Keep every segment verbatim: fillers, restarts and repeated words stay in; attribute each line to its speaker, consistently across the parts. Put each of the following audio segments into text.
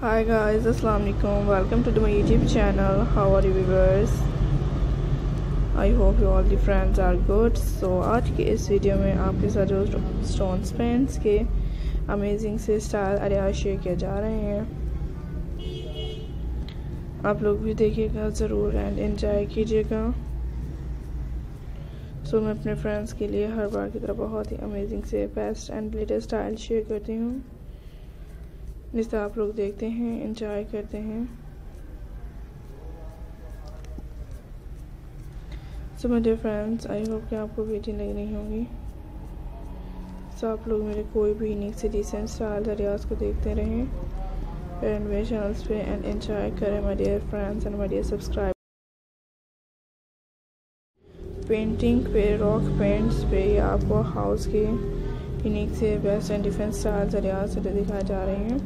Speaker 1: Hi guys, Assalamu alaikum. Welcome to my YouTube channel. How are you viewers? I hope you all the friends are good. So आज की इस video में आपके साथ जो stone paints के amazing से स्टाइल आइडियाज शेयर किए जा रहे हैं, आप लोग भी देखिएगा ज़रूर एंड एंजॉय कीजिएगा। सो so, मैं अपने फ्रेंड्स के लिए हर बार की तरह बहुत ही अमेजिंग से best and latest style share करती हूँ, जिसे आप लोग देखते हैं, एंजॉय करते हैं। So my dear friends, I hope कि आपको वीडियो लग रही होंगी। सो so, आप लोग मेरे कोई भी यूनिक से डिसेंट स्टाइल आइडियाज़ को देखते रहें एंड मेरे चैनल्स पे एंड एंजॉय करें my dear friends and my dear subscribe. Painting पे, रॉक पेंट्स पे या आपको हाउस के यूनिक से best and different styles ideas से दिखाए जा रहे हैं।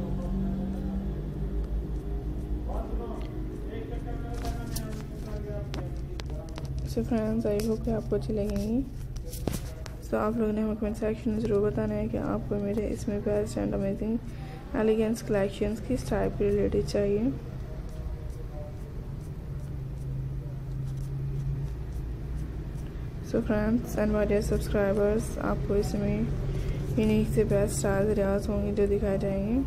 Speaker 1: सो फ्रेंड्स, आई होप कि आपको अच्छी लगेंगी। सो so, आप लोगों ने हमें कमेंट सेक्शन में ज़रूर बताना है कि आपको मेरे इसमें best and amazing elegance collections किस टाइप के रिलेटेड चाहिए। So friends and my dear subscribers, आपको इसमें यूनिक से बेस्ट स्टाइल आइडियाज़ होंगे जो दिखाए जाएंगे।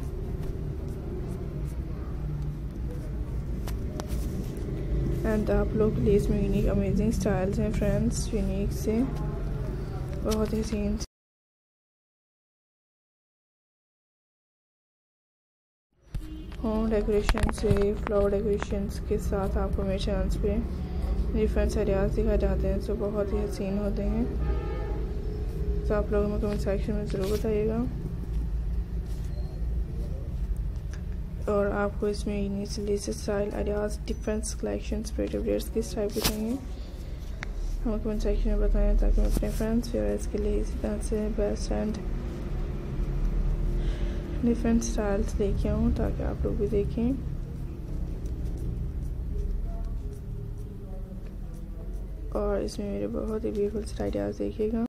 Speaker 1: एंड आप लोग के लिए इसमें यूनिक अमेजिंग स्टाइल्स हैं फ्रेंड्स, यूनिक से बहुत ही सीन होम डेकोरेशन से फ्लावर डेकोरेशंस के साथ आपको मेरे चैनल्स पे डिफरेंट आइडियाज़ दिखाए जाते हैं, जो बहुत ही हसीन होते हैं। तो आप लोग हमें कमेंट सेक्शन में ज़रूर बताइएगा। और आपको इसमें unique style ideas, difference collections, creative rates किस टाइप के चाहिए, हमें कमेंट सेक्शन में बताएं ताकि मैं अपने फ्रेंड्स व्यूअर्स के लिए इसी तरह से बेस्ट एंड डिफरेंट स्टाइल्स लेके आऊँ ताकि आप लोग भी देखें। और इसमें मेरे बहुत ही ब्यूटीफुल आइडियाज़ देखिएगा।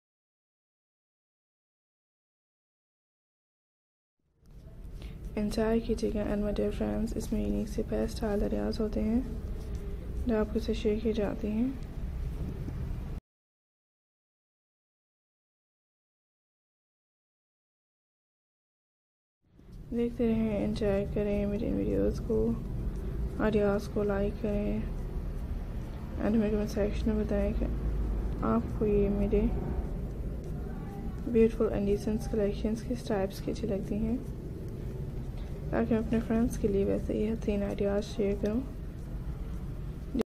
Speaker 1: एंजॉय कीजिएगा एंड माय डियर फ्रेंड्स, इसमें यूनिक से बेस्ट स्टाइल आइडियाज़ होते हैं जो आपके साथ शेयर किए जाते हैं। देखते रहें, एंजॉय करें मेरे वीडियोस को, आइडियाज़ को लाइक करें एंड मेरे कमेंट सेक्शन में बताएं कि आपको ये मेरे ब्यूटीफुल एंड डिसेंट कलेक्शंस किस टाइप्स की अच्छी लगती हैं, ताकि मैं अपने फ्रेंड्स के लिए वैसे ही हसीन आइडियाज़ शेयर करूं।